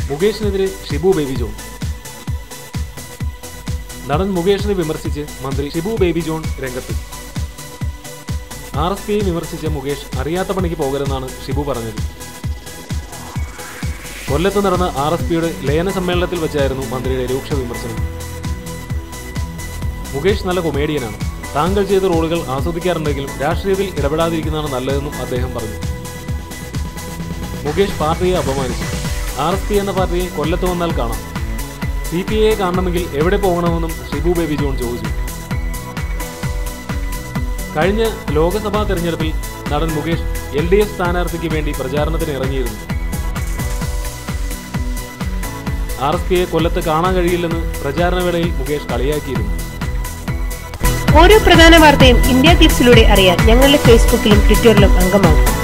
മുകേഷിനെതിരെ Shibu baby John. നടൻ മുകേഷിനെ വിമർശിച്ച് മന്ത്രി ഷിബു ബേബി ജോൺ രംഗത്ത്. RSPയെ വിമർശിച്ച മുകേഷ് അറിയാത്ത പണിക്ക് പോകരുതെന്നാണ് ഷിബു പറഞ്ഞത്. കൊല്ലത്ത് നടന്ന RSPയുടെ ലയന സമ്മേളനത്തിൽ വെച്ചായിരുന്നു മന്ത്രിയുടെ രൂക്ഷ വിമർശനം. മുകേഷ് നല്ല കൊമേഡിയനാണ്. താങ്കൾ ചെയ്ത റോളുകൾ ആസ്വദിക്കാറുണ്ടെങ്കിലും രാഷ്ട്രീയത്തിൽ ഇടപെടാതിരിക്കുന്നതാണ് നല്ലതെന്നും അദ്ദേഹം പറഞ്ഞു. മുകേഷ് പാർട്ടിയെ അപമാനിച്ചു. RSP എന്ന പാർട്ടിയെ കൊല്ലത്ത് വന്നാൽ കാണാം. CPIയെ കാണണമെങ്കിൽ എവിടെ പോകണമെന്നും ഷിബു ബേബി ജോൺ ചോദിച്ചു. കഴിഞ്ഞ ലോക്സഭാ തെരഞ്ഞെടുപ്പിൽ നടൻ മുകേഷ് LDF സ്ഥാനാർത്ഥിക്ക് വേണ്ടി പ്രചാരണത്തിന് ഇറങ്ങിയിരുന്നു. RSPയെ കൊല്ലത്ത് കാണാൻ കഴിയില്ലെന്ന് പ്രചാരണവേളയിൽ മുകേഷ് കളിയാക്കിയിരുന്നു. ഓരോ പ്രധാന വാർത്തയും ഇന്ത്യ ടിപ്സിലൂടെ അറിയാൻ ഞങ്ങളുടെ ഫേസ്ബുക്കിലും ട്വിറ്ററിലും അംഗമാകും.